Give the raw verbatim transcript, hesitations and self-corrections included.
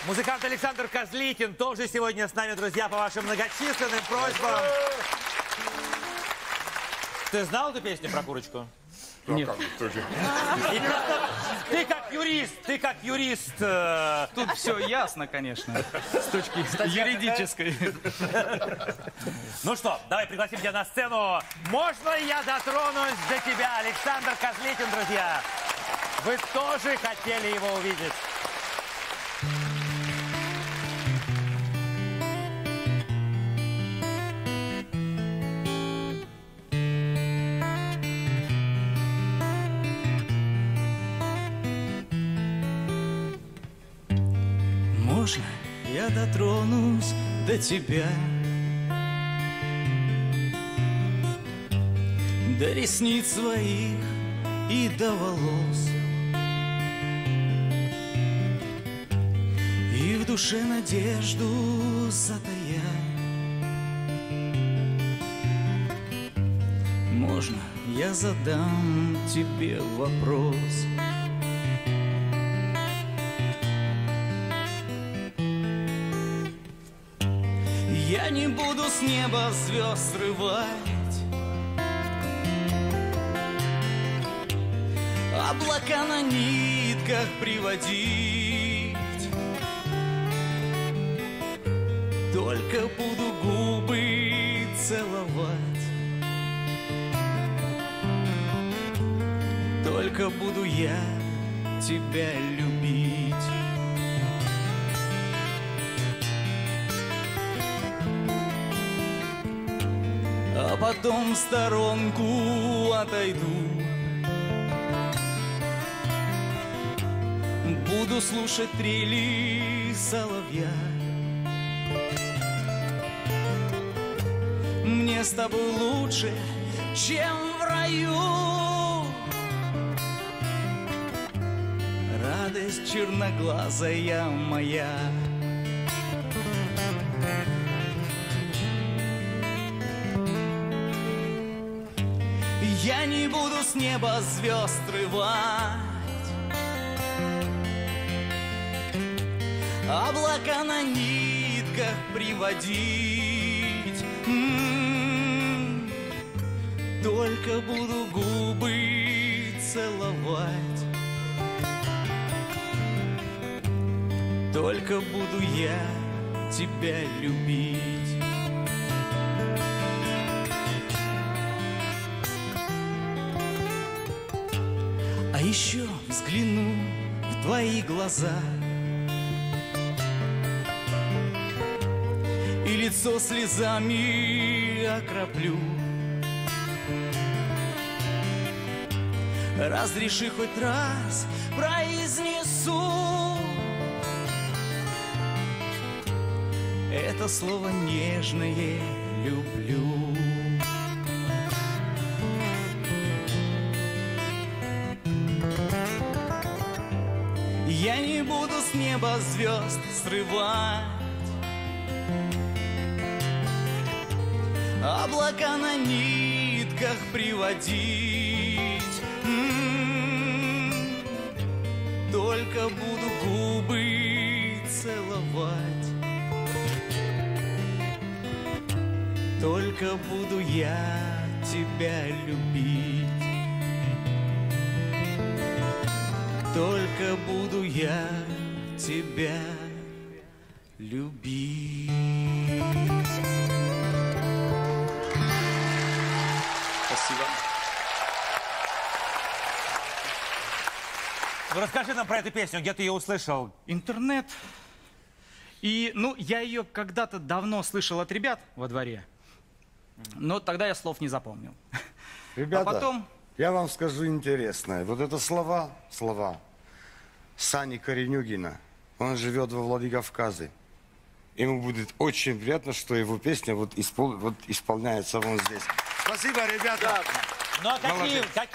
Музыкант Александр Козликин тоже сегодня с нами, друзья, по вашим многочисленным просьбам. Ты знал эту песню про курочку? Нет. И просто ты как юрист, ты как юрист. Э... Тут все ясно, конечно, с точки юридической. Ну что, давай пригласим тебя на сцену. Можно я дотронусь до тебя, Александр Козликин, друзья? Вы тоже хотели его увидеть. Можно я дотронусь до тебя, до ресниц своих и до волос, и в душе надежду затаять? Можно я задам тебе вопрос? Я не буду с неба звезд срывать, облака на нитках приводить. Только буду губы целовать, только буду я тебя любить. А потом в сторонку отойду, буду слушать трели соловья. Мне с тобой лучше, чем в раю. Радость черноглазая моя. Я не буду с неба звезд срывать, облака на нитках приводить. М-м-м. Только буду губы целовать, только буду я тебя любить. А еще взгляну в твои глаза, и лицо слезами окроплю. Разреши хоть раз произнесу это слово нежное люблю. Я не буду с неба звезд срывать, облака на нитках приводить. М-м-м. Только буду губы целовать, только буду я тебя любить. Только буду я тебя любить. Спасибо. Ну, расскажи нам про эту песню, где ты ее услышал? Интернет. И, ну, я ее когда-то давно слышал от ребят во дворе, но тогда я слов не запомнил. Ребята, а потом... я вам скажу интересное. Вот это слова, слова Сани Коренюгина. Он живет во Владикавказе. Ему будет очень приятно, что его песня вот, испол... вот исполняется вон здесь. Спасибо, ребята. Ну а какие, какие